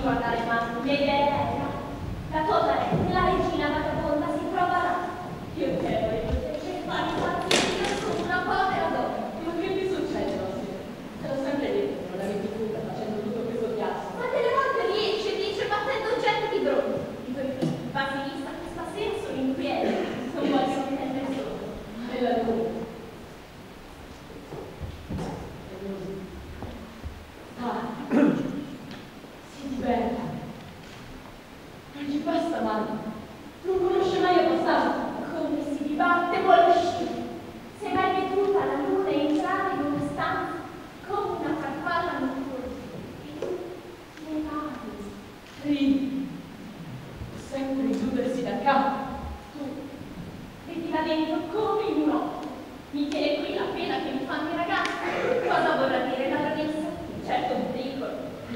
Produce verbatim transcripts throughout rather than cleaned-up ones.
guardare mai, Medea, la tua parente, la regina vagabonda si trova là. Io chiedo ai tuoi cercare impazzire con una povera donna. Ma che ti succede, Rosy? Te l'ho sempre detto, non la metti fuga facendo tutto questo chiasso. Ma delle volte riesce, dice, battendo gente di bronzo. I tuoi figli, Basilissa, questa sera sono inquieti, non vogliono prendere solo. E la tua? Ah, si diverta. Non ci passa mai. Non conosce mai abbastanza. Come si dibatte, vuole uscire. Se mai veduta la luna entrare in una stanza come una farfalla notturna. E tu ne parli. Ridi. Sempre richiudersi da capo. Tu vedi là dentro come in un occhio. Mi tiene qui la pena che mi fanno i ragazzi. Cosa vorrà dire la bravessa? Certo un pericolo.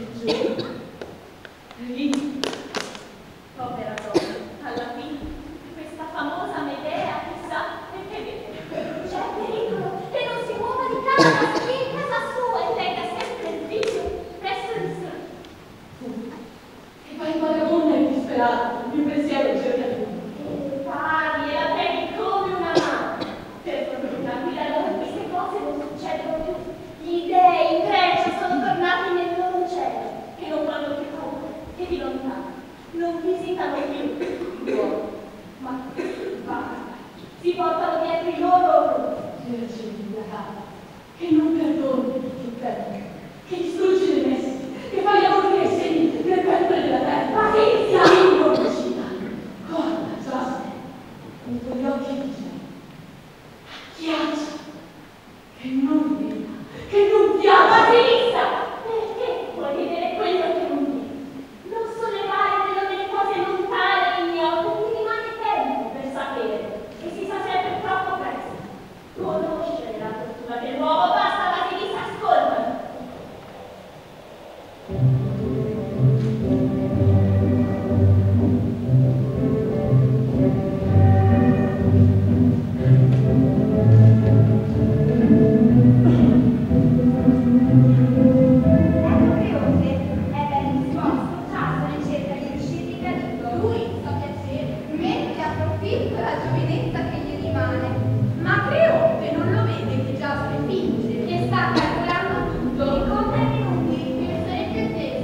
Ridi. Povera donna, alla fine, questa famosa Medea, chissà, perché vede, c'è pericolo, che non si muova di casa, stia in casa sua e tenga sempre il figlio presso di sé. Tu, che fai vagabonda e disperata, il pensiero cerca di E le pari e la preghi come una mano. Per fortuna, qui da noi queste cose non succedono più. Gli dei in Grecia sono tornati nel loro cielo, che non fanno più paura, e di lontano non visitano più l'uomo, ma basta, si portano dietro i loro orrori. Vergine della casa, che non perdoni il tempo, che distrugge le messi, che fa gli amori e i segni nel ventre della terra. Ma che sia? Sì, non vicina. Guarda, Giasse, nei tuoi occhi dice, acchiaccia, che non veda, che non piace. Basilissa, perché vuoi vedere quello che non vedi? Non sollevare quello delle cose lontane e ignote, ti rimane tempo per sapere, e si sa sempre troppo presto. Conoscere la tortura dell'uomo, basta, Basilissa, ascoltami. Ma Creonte non lo vede che Giaspre finge? Che sta calcolando tutto? I conti e i minuti? Che sarebbe te?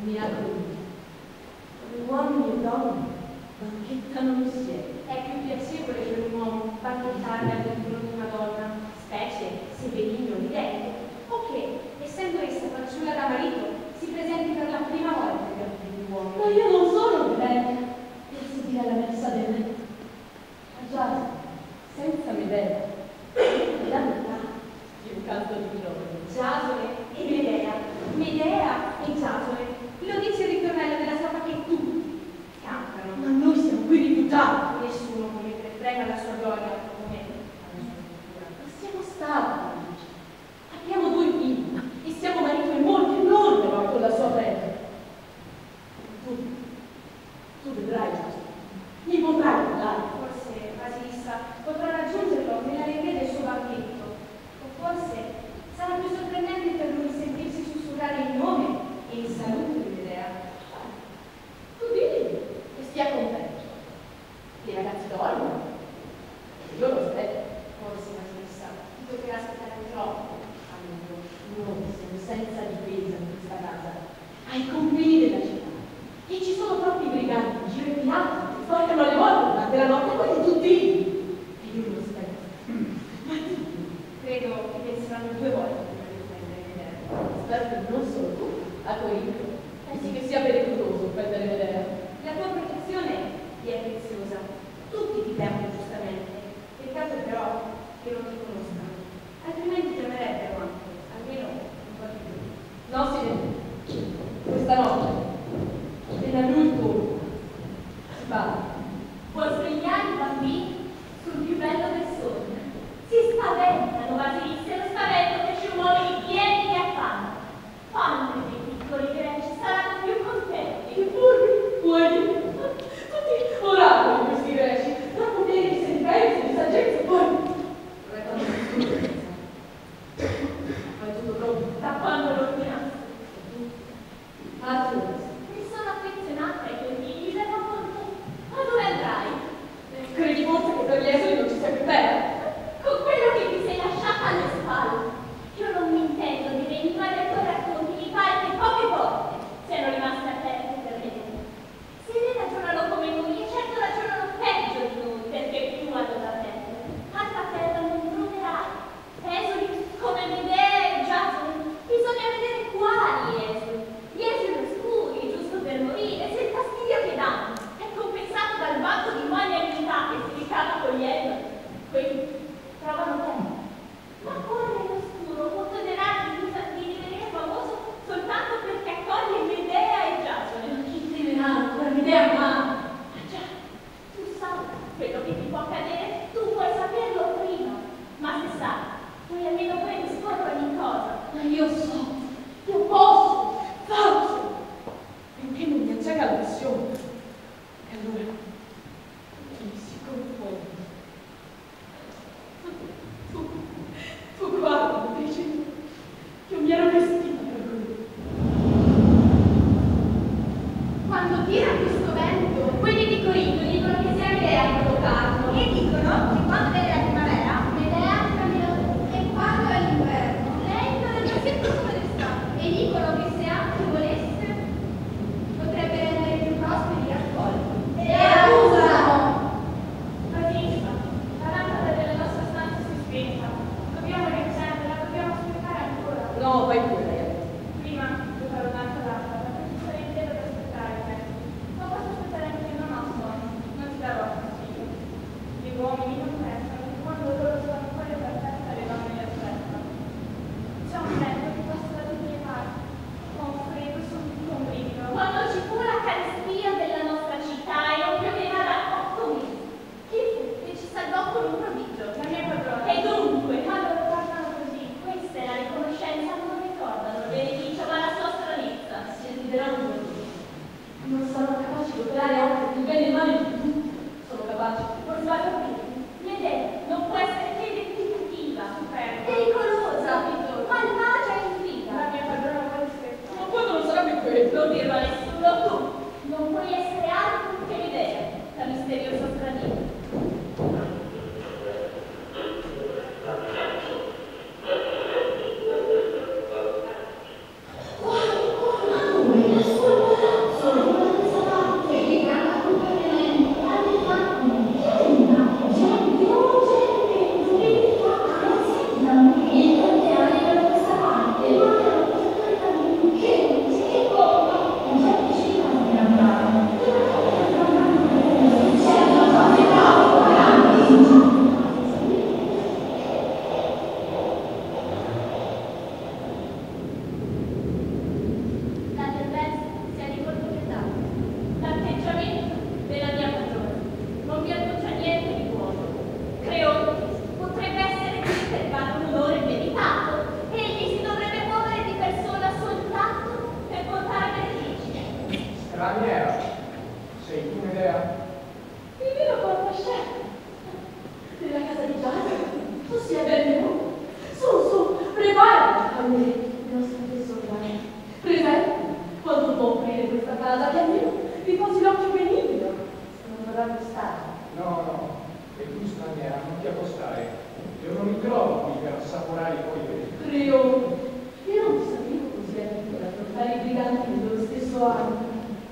mia crudele. Uomini e donne banchettano insieme. È più piacevole per un uomo banchettare all'interno di una donna, specie se benigno di dentro, o che, essendo essa fanciulla da marito, si presenti per la prima volta agli occhi di un uomo. Ma io non sono vivente per seguire alla messa del re. Ma già, senza Medea, la metà di un canto di minore. Giasone e Medea, Medea e Giasone, lo dice il ritornello della sua che tutti cantano. Ma noi siamo qui rifiutati. Nessuno come frega la sua gloria come alla sua cultura. Ma siamo stati felici. Abbiamo due figli e siamo marito e moglie, non però con la sua preda. Tu, tu vedrai, Giusto, mi potrai parlare. Forse Basilissa potrà raggiungerlo nella reglia del suo banchetto, o forse sarà più sorprendente per lui sentirsi sussurrare il nome e il saluto di Medea. Tu digli che stia contento. I ragazzi dormono. Io lo aspetto. Forse Basilissa ti toccherà aspettare troppo a lungo. Noi siamo senza difesa in questa casa, ai confini della città. E ci sono troppi briganti, girepilati, che sbarcano alle volte durante la notte, quelli tutti. E io lo aspetto. Ma tu? Credo che penseranno due volte prima di prendere Medea. Spero che non solo tu, a Corinto. Pensi che sia pericoloso prendere Medea? La tua protezione ti è preziosa. Tutti ti temono giustamente. Peccato però che non ti conoscano. Altrimenti ti amerebbero anche, almeno un po' di più. No, sì, questa notte, nella lutto, si parla. Può svegliare i bambini sul più bello del sogno. Si spaventano, Basilissa, e lo spavento fece uomini pieni di affanno. Quando i piccoli greci saranno più contenti? Che furbi, fuori, tutti oracoli questi greci, tra poteri, sentenze, di saggezza, poi retano di sicurezza. Ma è tutto pronto. Da quando lo ordinaste? Ah, tu, Mi sono affezionata ai tuoi figli, verrò con te. Ma dove andrai? credi forse che per gli esuli non ci sia più terra? Con quello che ti sei lasciata alle spalle. Io non mi intendo di venire ai tuoi racconti, mi pare che poche volte siano rimaste aperte per me. Se ne ragionano come noi, e certo ragionano peggio di noi, perché più hanno da perdere. Altra terra non troverai. Esuli come Medea e Giasone, bisogna vedere quali esuli. Gli esuli oscuri, giusto per morire, se il fastidio che danno è compensato dal banco di moglie e unità che si ricava con gli esuli. Quelli trovano terra. Ma cuore nell'oscuro può tolerare di divenire famoso soltanto perché accoglie Medea e Giasone. Ma chi deve nato per Medea umana? Ma già, tu sai quello che ti può accadere, tu puoi saperlo prima. Ma se sai, puoi almeno predisporre ogni cosa. Ma io so, io posso, faccio, finché non mi acceca la passione. E allora mi si confonde. Tu, tu guarda, dici, io mi ero vestita per lui. Quando tira questo vento, quelli di Corinto dicono che sia Medea a provocarlo. E dicono che quando viene la primavera, Medea cambia la voce. E quando è l'inverno, lei torna sempre come d'estate. E dicono che se anche volesse, potrebbe rendere più prosperi i raccolti. E accusano! Basilissa, la lampada della nostra stanza si è spenta. Dobbiamo riaccenderla, dobbiamo aspettare ancora. No, vai pure, lei. Prima di fare un'altra lampada, perché sarei intero ad aspettare te. Ma posso aspettare anche io, non ho sonno. Non ti darò consiglio. Gli uomini non pensano che quando loro sono fuori per festa le donne li aspettano. C'è un letto che passa da tutte le parti. Ho un freddo, sono tutto un brivido. Quando ci fu la carestia della nostra città e non pioveva da otto mesi. Chi fu che ci salvò con un prodigio? La mia padrona. E dunque, quando lo parlano così, questa è la riconoscenza, non ricordano il beneficio, ma la sua stranezza. Si desiderano tutti. Non sono capaci di operare altro più bene in mano di tutti. Sono capaci. Por sbaglio qui, l'idea non può essere che definitiva, superba, Pericolosa, malvagia e intriga. La mia padrona vuole scherzare. Ma quando non sarà più quello? Non dirlo a nessuno, tu non puoi essere altro che l'idea, la misteriosa straniera. Wow, wow, Straniera, sei tu Medea? Il vero portascena della casa di Giada, tu sia benvenuto. Su, su, preparati a me, il nostro tesoro. Presente, quando può aprire questa casa, che almeno vi posi l'occhio benigno, se non vorrà costare. No, no, e tu straniera, non ti accostare. Io non mi trovo qui per assaporare i tuoi beni. Creone, io non ti sapevo così amico da portare i briganti nello stesso anno.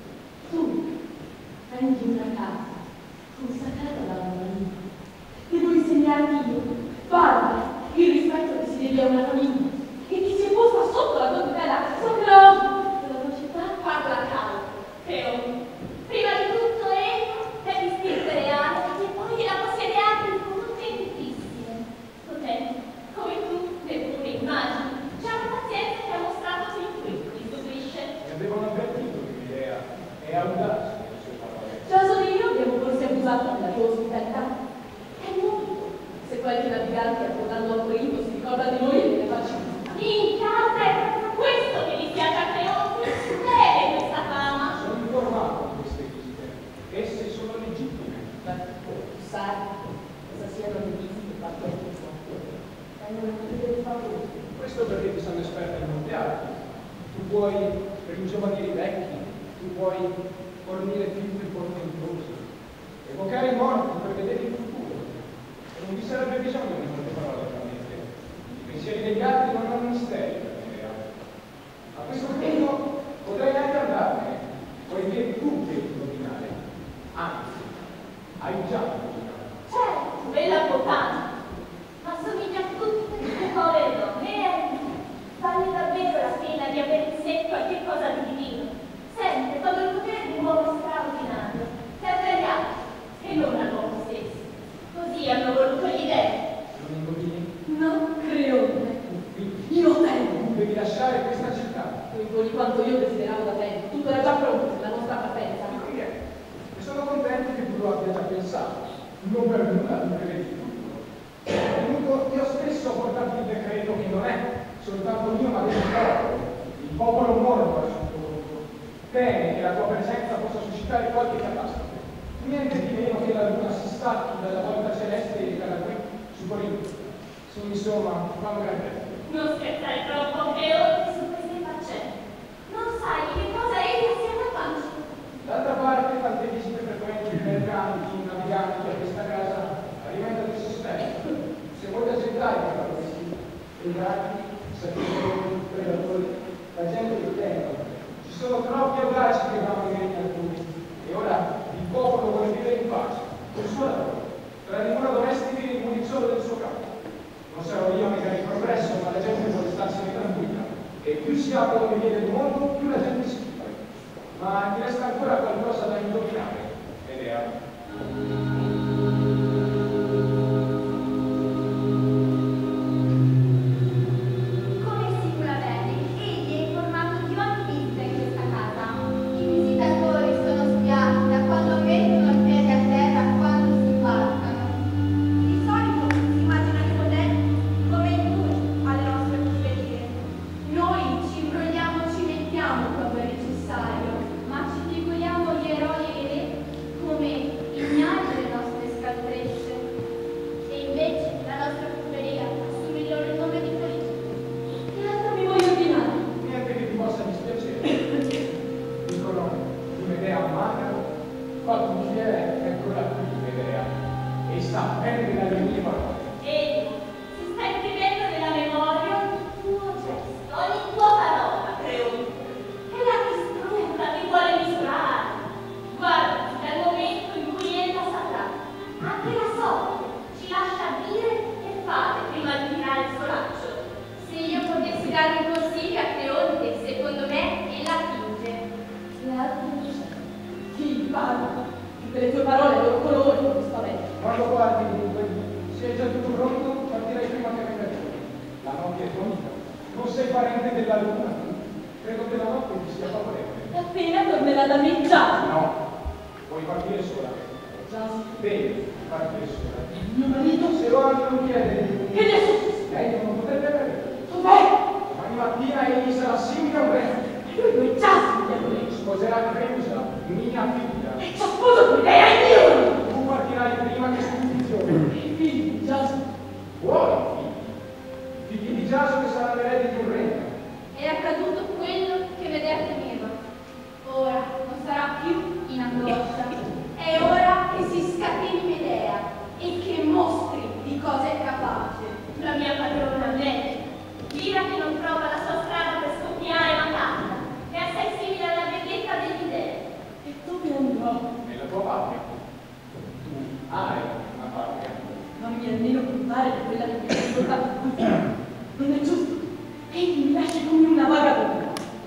Tu, prendi una casa, consacrata da una famiglia. Devo insegnarti io, guarda, il rispetto che si deve a una famiglia e chi si è posta sotto la tua tutela sacra della tua città. Parla calmo, Creone. Prima di tutto ego è l'istinto reale e poi la possiede anche potentissime. Potenti, come tu, neppure immagini. C'è una pazienza che ha mostrato fin qui, ti stupisce. Mi avevano avvertito che l'idea è audace nelle sue parole. Già solo io abbiamo forse abusato della tua ospitalità. È molto. Se qualche navigante approdando a Corinto si ricorda di noi e ne faccia Incanta, è proprio questo che dispiace a Creone. Bene questa fama. Sono informato di queste visite. Esse sono legittime. Beh, tu sai cosa siano le visite fatte a questo. Vengono a chiedere il favore. Questo perché ti sono esperta in molte arti. Tu puoi ringiovanire i vecchi, tu puoi fornire figure portentose, evocare i morti per vedere il futuro. E non vi sarebbe bisogno di molte parole veramente. I pensieri degli altri non hanno misteri per me. A questo punto potrei anche andarmene, poiché tu devi indovinare. Anzi, hai già indovinato. Certo, bella botana. Ma somiglia a tutte le povere donne. E vale davvero la pena di avere in sé qualche cosa di divino. Sente, quando il potere di un uomo straordinario serve agli altri e non a loro stessi. Così hanno voluto gli dei. Non indovini? No, Creone. Quindi Io temo. devi lasciare questa città. Tu imponi quanto io desideravo da tempo. Tutto era già pronto per la nostra partenza. E quindi e sono contento che tu lo abbia già pensato. Non per nulla, non prevedi tutto. È venuto io stesso a portarti il decreto che non è soltanto mio ma del popolo. Il popolo muore ora sul tuo conto. Teme che la tua presenza possa suscitare qualche catastrofe. Niente di meno che la luna si stacchi dalla volta celeste e ricada qui su Corinto. Sì, insomma, fanno grande. Non scherzare troppo, Creone, su queste faccende. Non sai di che cosa egli sia capace. D'altra parte, tante visite frequenti di mercanti, naviganti a questa casa alimenta del sospetto. Se vuoi aggettare che fanno questi brigati, sapienti, predatori, la gente li teme. Ci sono troppi audaci che vanno in regni altrui. E ora il popolo vuole vivere in pace, col suo lavoro, tra le mura domestiche e il muniziolo del suo capo. Non sarò io a negare il progresso, ma la gente vuole starsene tranquilla. E più si apre le vie del mondo, più la gente si chiude. Ma ti resta ancora qualcosa da indovinare, Medea? Sposerà Creuse. mia figlia. E ci sposo con lei, è mio! Tu partirai prima che spedizione. I figli di Giacomo. Vuoi figli? Figli di Giacomo che saranno eredi di un regno. È accaduto quello che Medea temeva. Ora non sarà più in angoscia. È ora che si scateni Medea e che mostri di cosa è capace. La mia padrona, lei, Lira che non trova la sua strada per scoppiare matata, è assai simile alla bellezza degli dei. E dove andrò? Nella tua patria. Tu hai una patria. Non mi almeno contare di quella che mi ha ricordato qui. Non è giusto. Egli mi lascia come una vagabonda.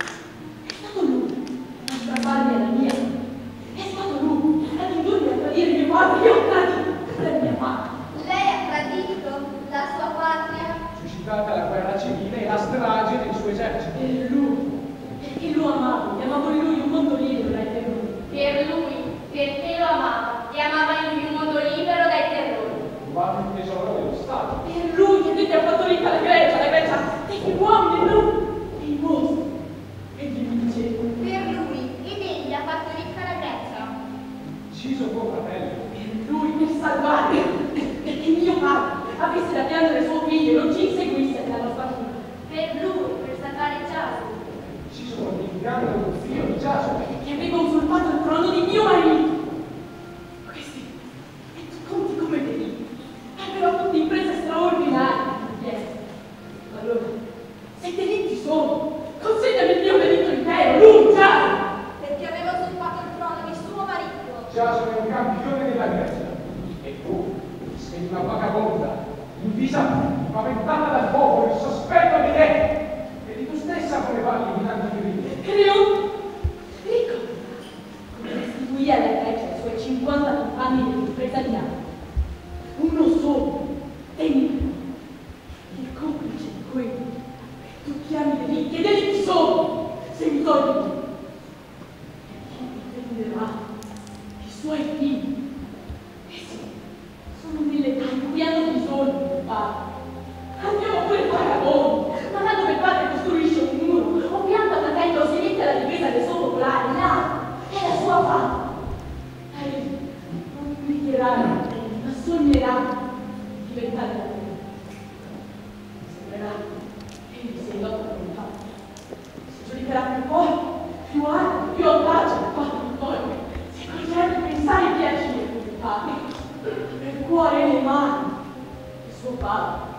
È stato lui a strapparmi alla mia. È stato lui ad indurmi a tradire mio padre. Io ho tradito la mia madre. Lei ha tradito la sua patria. Suscitata la guerra civile e la strage del suo esercito. Per lui, perché lo amavo, e amavo in lui un mondo libero dai terrori. Per lui, perché lo amava, e amava in lui un mondo libero dai terrori. Rubato il tesoro dello Stato. Per lui che Dio ti ha fatto ricca la Grecia, la Grecia degli uomini e non dei mostri. Egli mi diceva, Per lui, ed egli ha fatto ricca la Grecia. Ucciso tuo fratello. per lui per salvarmi, perché mio padre avesse da piangere suo figlio e non ci inseguisse nella nostra fuga. Per lui, per salvare Giacomo. Ucciso mortificando lo zio di Giacomo. Che aveva usurpato il trono di mio marito. Questi, e tu conti come vedi, aveva tutte imprese straordinarie. Yes. Allora, se delitti sono, consegnami il mio delitto intero, lui, già! Perché aveva usurpato il trono di suo marito. Giacomo è un campione della Grecia. E tu sei una vagabonda, invisa, paventata dal popolo, il sospetto di te. E di tu stessa come parli di tanti diritti. Creo, ricorda come restituì alla Grecia i suoi cinquanta compagni dell'impresa di anni. Uno solo, temi, il complice di quelli, tu chiami delitti, e delitti sono, se mi togli. E chi difenderà i suoi figli? Essi sono nell'età in cui hanno bisogno del padre. Andiamo pure vagabondi, ma là dove il padre costruisce un muro o pianta una tenda o si mette alla difesa del suo popolare, là è la sua fama. Egli non implicherà ma sognerà di diventare la terra. Sembrerà che egli sia l'opera del padre. Si giudicherà più forte, più alto, più audace del padre di poi. Si accorgerà di pensare ai piaceri del padre, il cuore e le mani del suo padre.